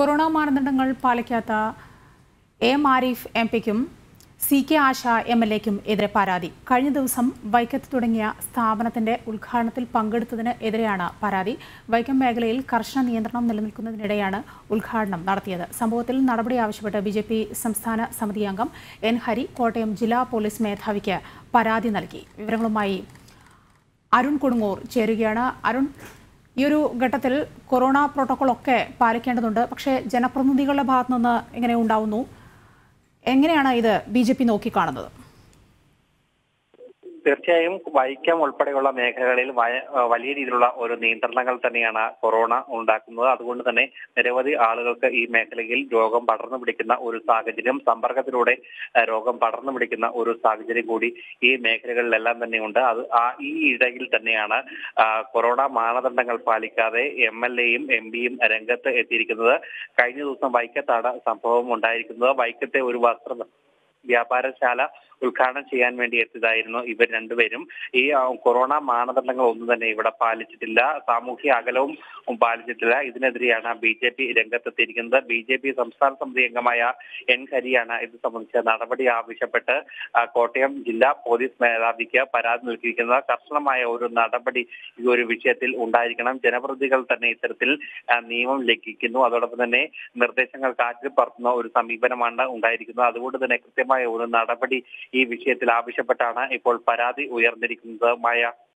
Corona മാനദണ്ഡങ്ങൾ പാലിക്കാത്ത M Arif എംപിക്കും CK ആശ MLAയ്ക്കും എതിരെ പരാതി. കഴിഞ്ഞ ദിവസം വൈക്കത്ത് തുടങ്ങിയ സ്ഥാപനത്തിന്റെ ഉദ്ഘാടനത്തിൽ പങ്കെടുത്തതിന് എതിരെയാണ് പരാതി. വൈക്കം മേഖലയിൽ കർശന നിയന്ത്രണം നിലനിൽക്കുന്നതിനിടെയാണ് ഉദ്ഘാടനം നടത്തിയത്. സംഭവത്തിൽ നടപടി ആവശ്യപ്പെട്ട് BJP സംസ്ഥാന സമിതി അംഗം N ഹരി കോട്ടയം ജില്ലാ പോലീസ് മേധാവിക്ക് പരാതി നൽകി. വിവരങ്ങളുമായി അരുൺ കൊടുങ്ങൂർ ചേരുകയാണ്. അരുൺ, ഈ ഒരു ഘട്ടത്തിൽ കൊറോണ പ്രോട്ടോകോൾ ഒക്കെ പാലിക്കേണ്ടതുണ്ട്. പക്ഷേ ജനപ്രതിനിധികളുടെ ഭാഗത്തു നിന്ന് എങ്ങനെ ഉണ്ടാവുന്നു? എങ്ങനെയാണ് ഇത് BJP നോക്കിക്കാണുന്നത്? തീർച്ചയായും വൈക്കം ഉൾപ്പെടെയുള്ള മേഖലകളിൽ വലിയ രീതിയിലുള്ള ഒരു നിയന്ത്രണങ്ങൾ തന്നെയാണ് കൊറോണ ഉണ്ടാക്കുന്നത്. അതുകൊണ്ട് തന്നെ നിരവധി ആളുകൾക്ക് ഈ മേഖലയിൽ രോഗം പടർന്നു പിടിക്കുന്ന ഒരു സാഹചര്യം, സമ്പർക്കത്തിലൂടെ രോഗം പടർന്നു പിടിക്കുന്ന ഒരു സാഹചര്യം കൂടി ഈ മേഖലകളിലെല്ലാം തന്നെയുണ്ട്. ഈ ഇടയിൽ തന്നെയാണ് കൊറോണ മാനദണ്ഡങ്ങൾ പാലിക്കാതെ MLAയും MPയും രംഗത്ത് എത്തിയിരിക്കുന്നത്. കഴിഞ്ഞ ദിവസം വൈക്കത്താണ് സംഭവം ഉണ്ടായിരിക്കുന്നത്. വൈക്കത്തെ ഒരു വസ്ത്ര വ്യാപാരശാല ഉദ്ഘാടനം ചെയ്യാൻ വേണ്ടി എത്തിയതായിരുന്നു ഇവർ രണ്ടുപേരും. ഈ കൊറോണ മാനദണ്ഡങ്ങൾ ഒന്നും തന്നെ ഇവിടെ പാലിച്ചിട്ടില്ല, സാമൂഹ്യ അകലവും പാലിച്ചിട്ടില്ല. ഇതിനെതിരെയാണ് BJP രംഗത്തെത്തിയിരിക്കുന്നത്. BJP സംസ്ഥാന സമിതി അംഗമായ N ഹരിയാണ് ഇത് സംബന്ധിച്ച നടപടി ആവശ്യപ്പെട്ട് കോട്ടയം ജില്ലാ പോലീസ് മേധാവിക്ക് പരാതി നൽകിയിരിക്കുന്നത്. കർശനമായ ഒരു നടപടി ഈ ഒരു വിഷയത്തിൽ ഉണ്ടായിരിക്കണം. ജനപ്രതിനിധികൾ തന്നെ ഇത്തരത്തിൽ നിയമം ലംഘിക്കുന്നു, അതോടൊപ്പം തന്നെ നിർദ്ദേശങ്ങൾ കാറ്റിൽ പറത്തുന്ന ഒരു സമീപനമാണ് ഉണ്ടായിരിക്കുന്നത്. അതുകൊണ്ട് തന്നെ കൃത്യമായ ഒരു നടപടി ഈ വിഷയത്തിൽ ആവശ്യപ്പെട്ടാണ് ഇപ്പോൾ പരാതി ഉയർന്നിരിക്കുന്നത്. മായ